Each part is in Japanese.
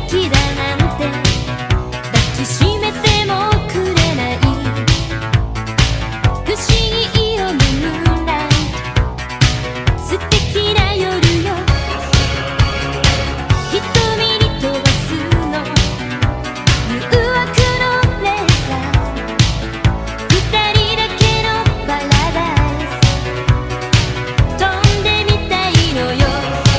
きだなんて抱きしめてもくれない不思議よムーンライト素敵な夜よ瞳に飛ばすの誘惑のレーザー二人だけのパラダイス飛んでみたいのよ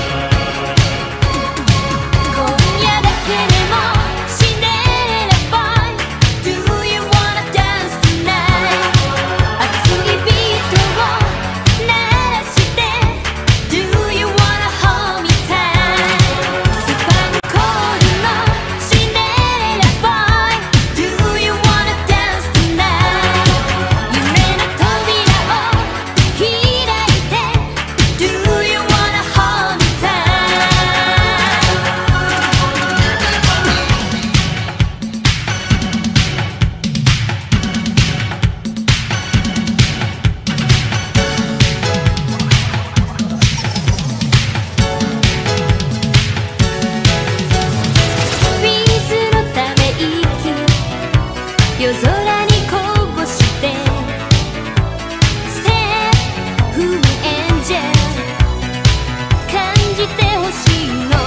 今夜だけでもシンデレラボーイ Do you wanna dance tonight 熱いビートを鳴らして Do you wanna hold me tight スパンコールのシンデレラボーイ Do you wanna dance tonight 夢の扉を開いて Do you wanna hold me tightピースのため息夜空にこぼして Stay with me angel 感じてほしいの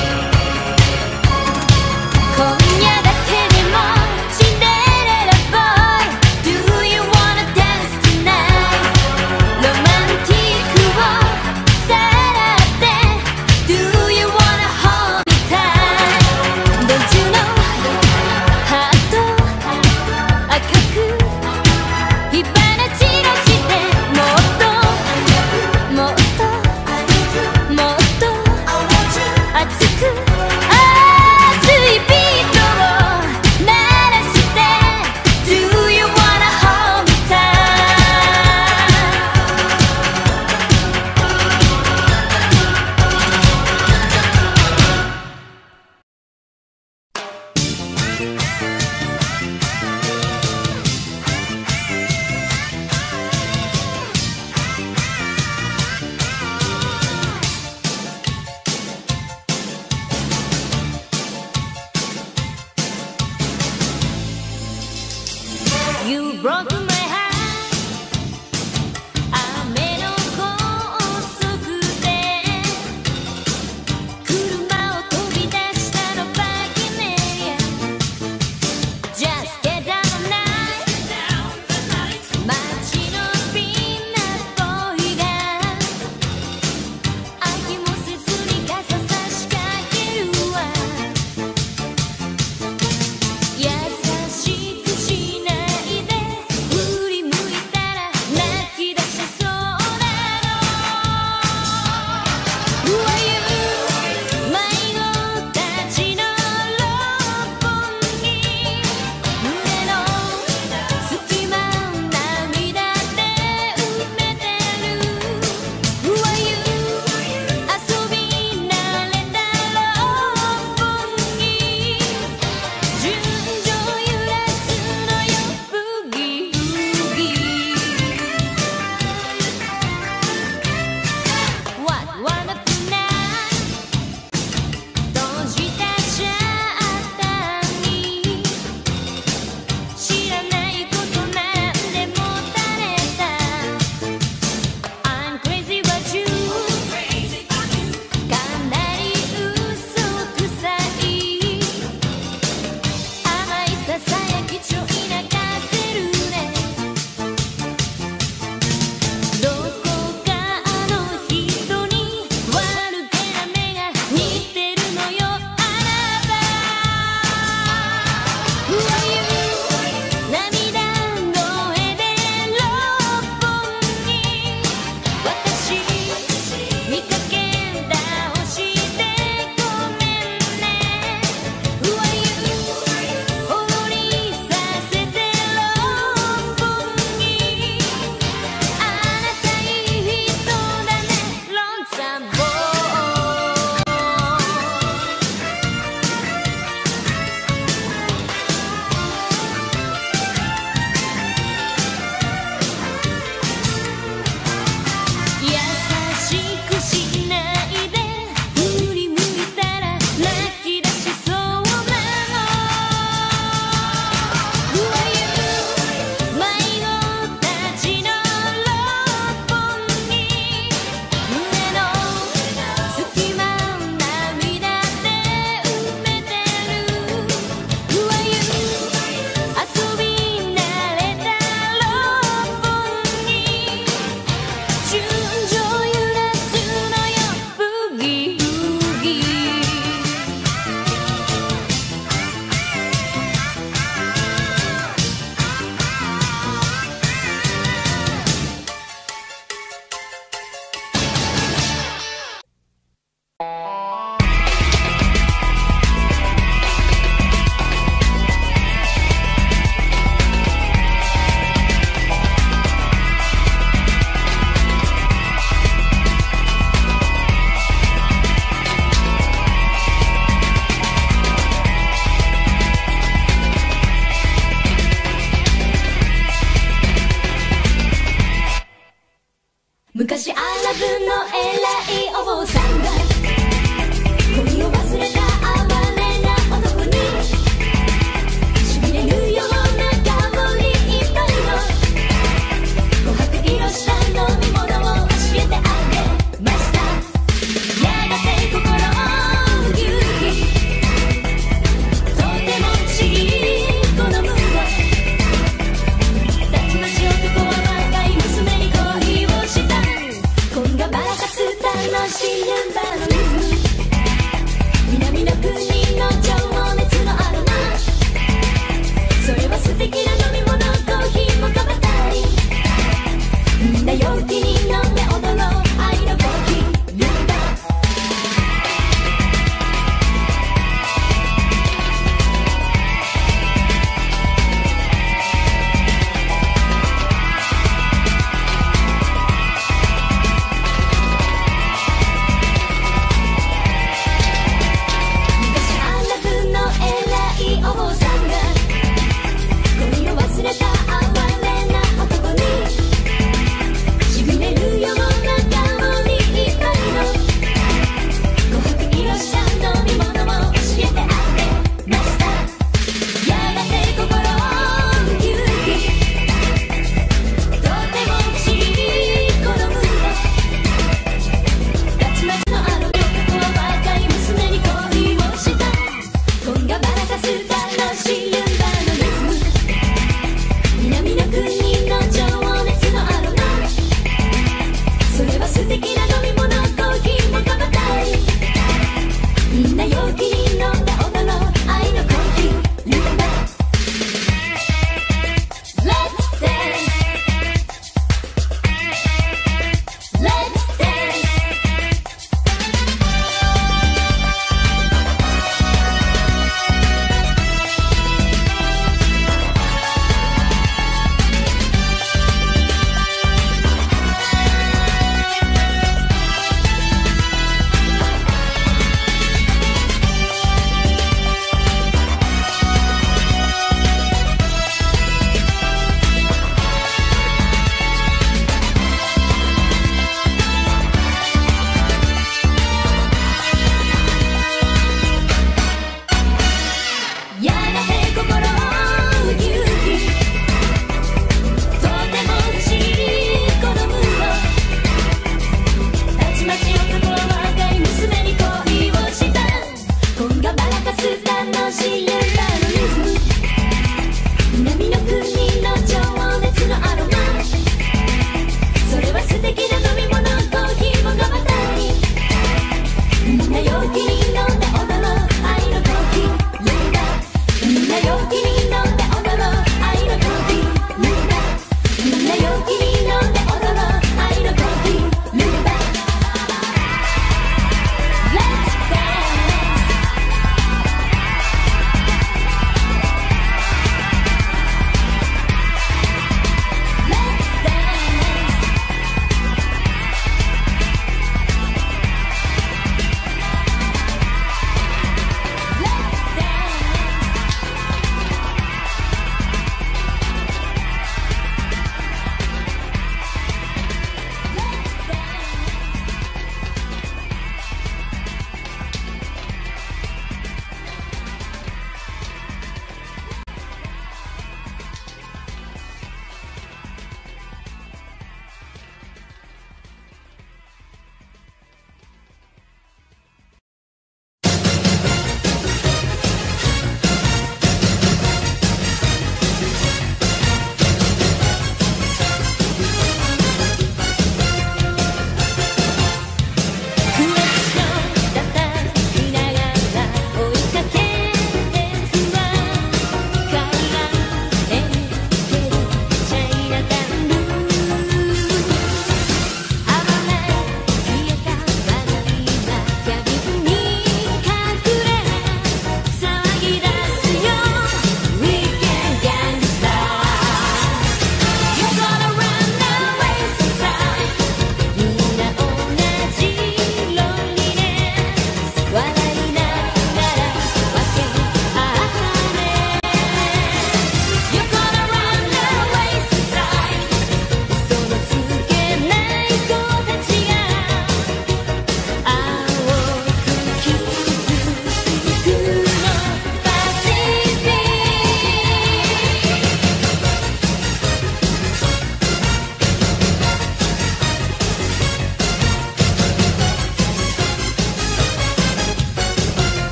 今夜だけでもシンデレラボーイ Do you wanna dance tonight ロマンティックをさらって Do you wanna hold me tight Don't you know ハート赤く火花散らしてもっともっともっと熱く熱いビートを鳴らして Do you wanna hold me tight You broke my heart 雨の高速で車を飛び出したのバギネ Just get down the night 街のピンナッボーイが飽きもせずに傘差しかけるわ優しくしないで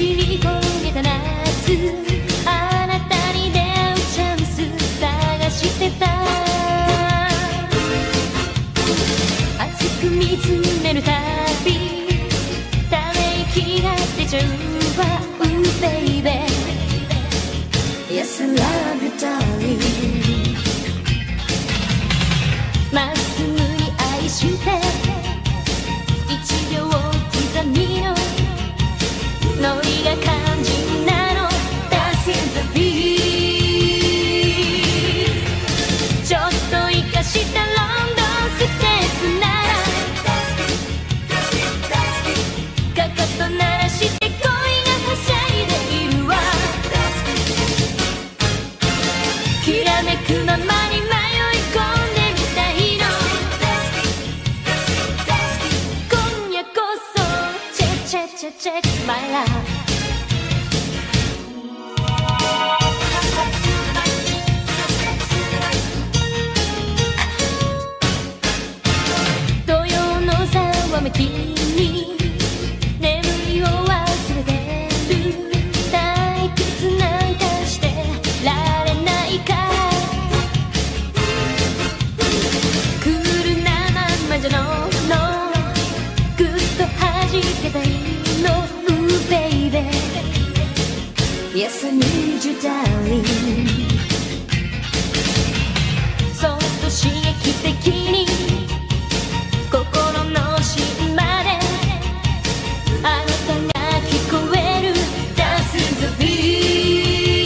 り焦げた夏、あなたに出会うチャンス探してた。熱く見つめるたびため息が出ちゃうわ、baby Yes I love you darling まっすぐに愛して1秒刻みのノリが肝心なの Dancing the beat ちょっと生かしたロンドンステップならかかと鳴らして恋がはしゃいでいるわ。きらめくままに迷い込んでみたいの今夜こそチェッチェッチェッチェッ My love土曜のざわめきに眠りを忘れてる。退屈なんかしてられないからクールなまんまじゃのぐっと弾けたいの baby Yes I need you darling そっと刺激的に心の芯まであなたが聞こえる Dancing the beat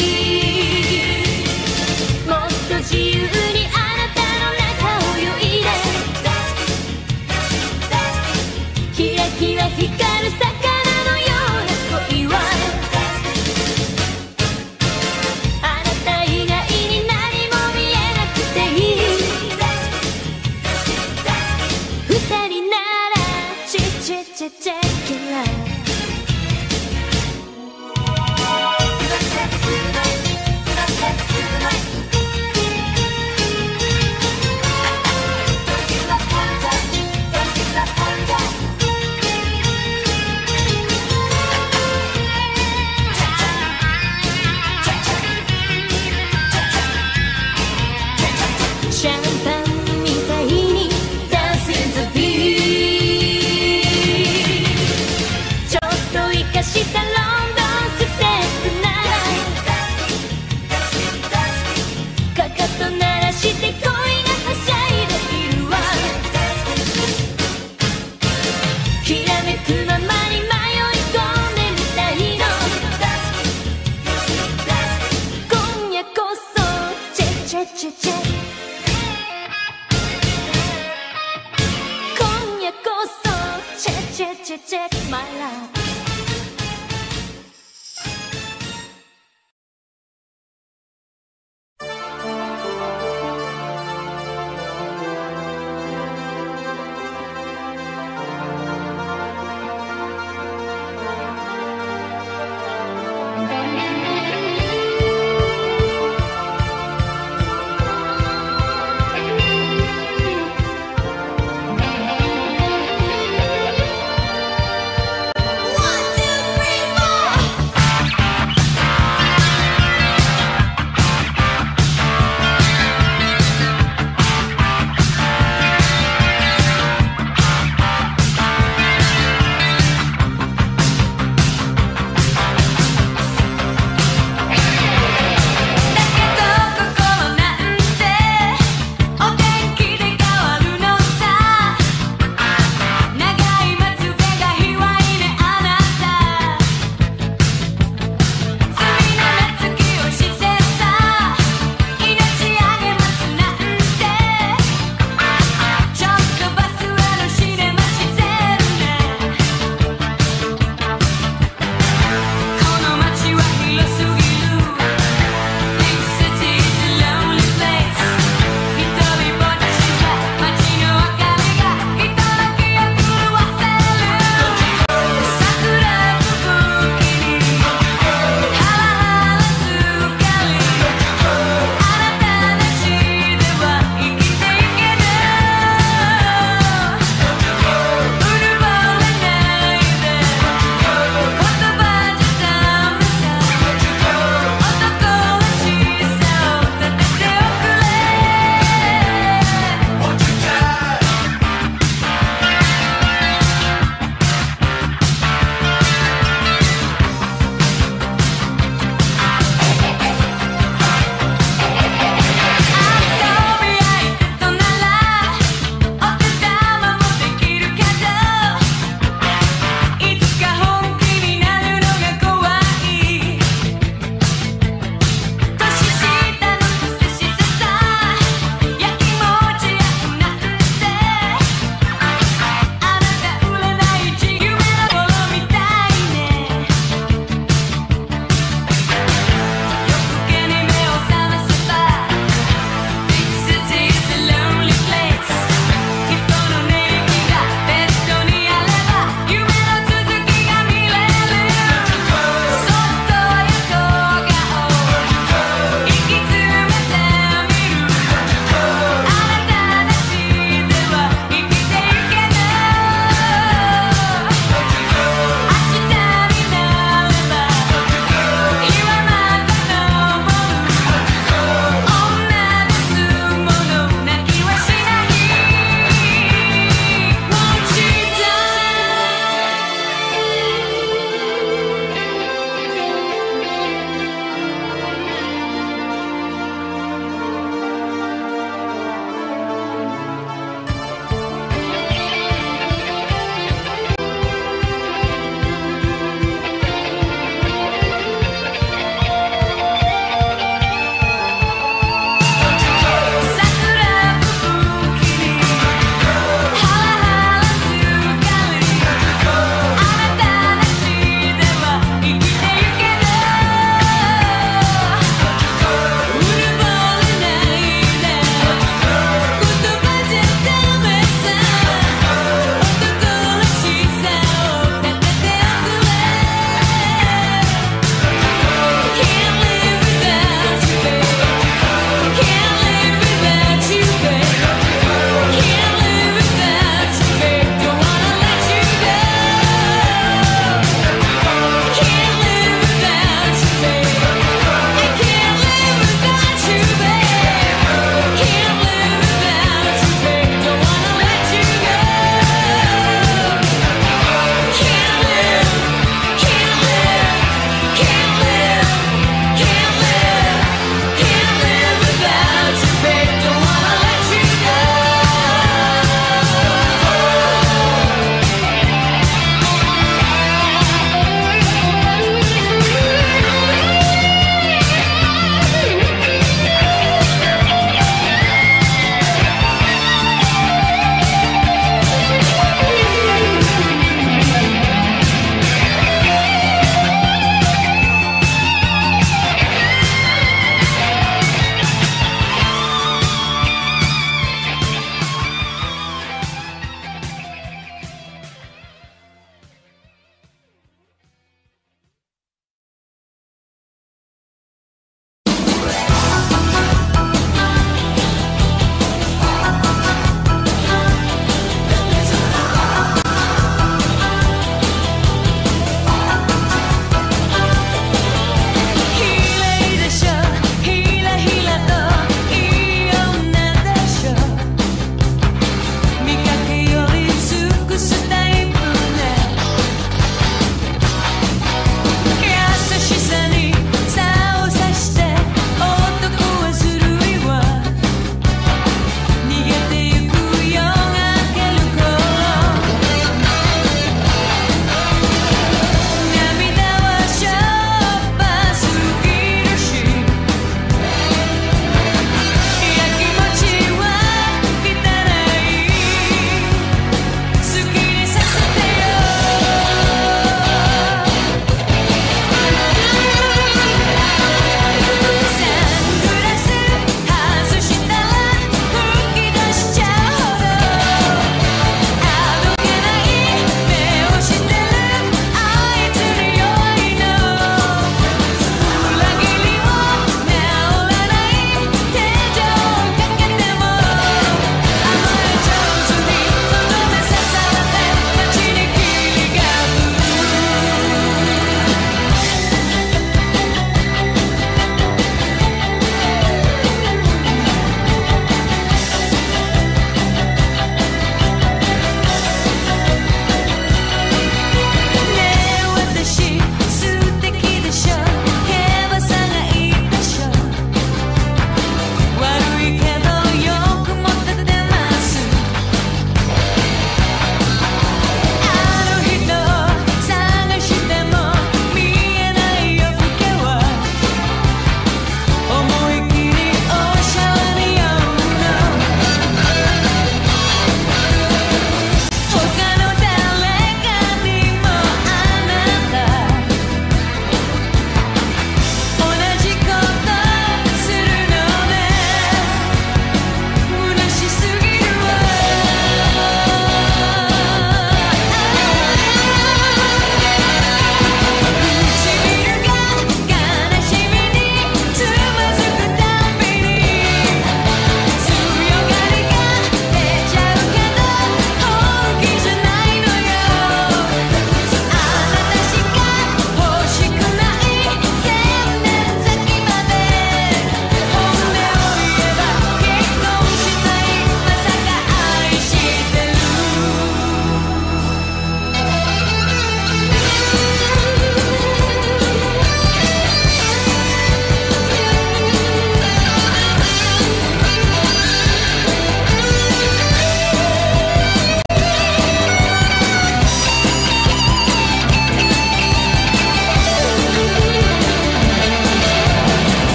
もっと自由にあなたの中を泳いでキラキラ光る魚のような恋はあなた以外に何も見えなくていい二人ならチェッチェッチェッチェッキラシャンパンみたいに Dancing the beat ちょっと生かしたロンドンステップならかかと鳴らして恋がはしゃいでいるわ。きらめくままに迷い込んでみたいの今夜こそチェッチェッチェッチェッ今夜こそチェッチェッチェッチェッ My love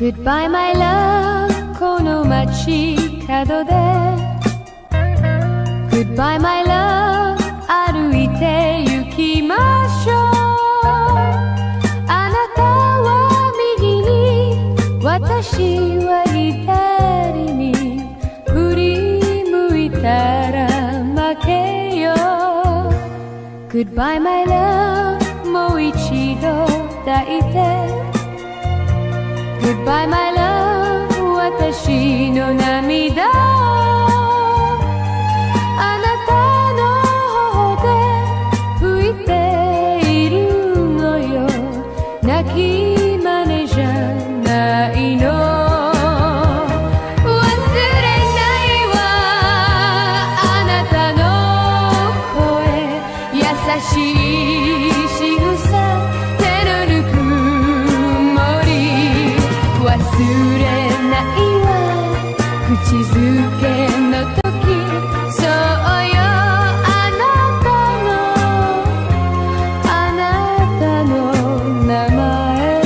Goodbye my love この街角で Goodbye my love 歩いて行きましょうあなたは右に私は左に振り向いたら負けよ Goodbye my love もう一度抱いて Goodbye my love 私の涙をあなたの頬で拭いているのよ泣き真似じゃないの忘れないわあなたの声優しい仕草手のぬくもり忘れないわ口づけの時そうよあなたの名前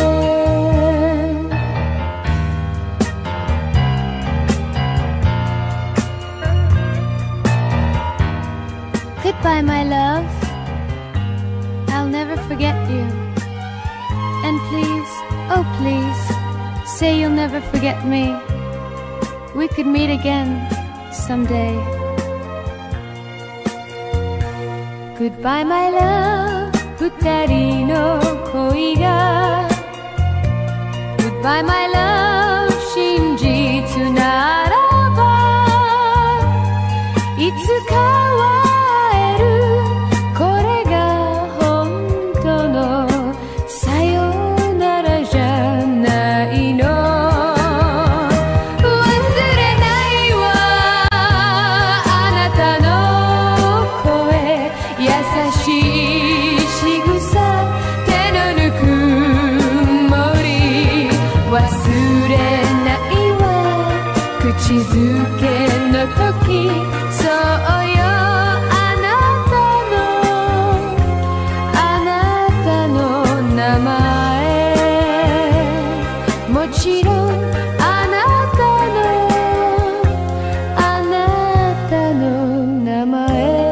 Goodbye my love I'll never forget you And please, oh please Say you'll never forget me We could meet again someday Goodbye my love 二人の恋が Goodbye my love 真実ならばいつかは会えるこれが本当のさよならじゃないの忘れないわあなたの声優しい仕草手のぬくもり忘れないわ口づけの時そうよあなたの名前もちろんあなたの名前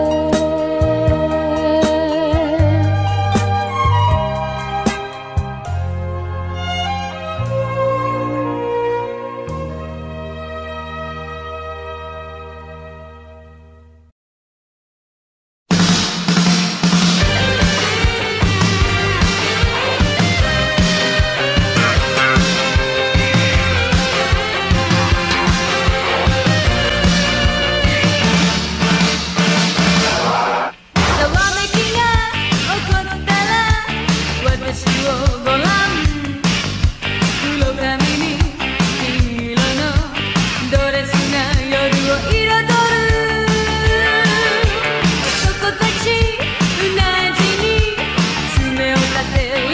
男たちうなじに爪を立て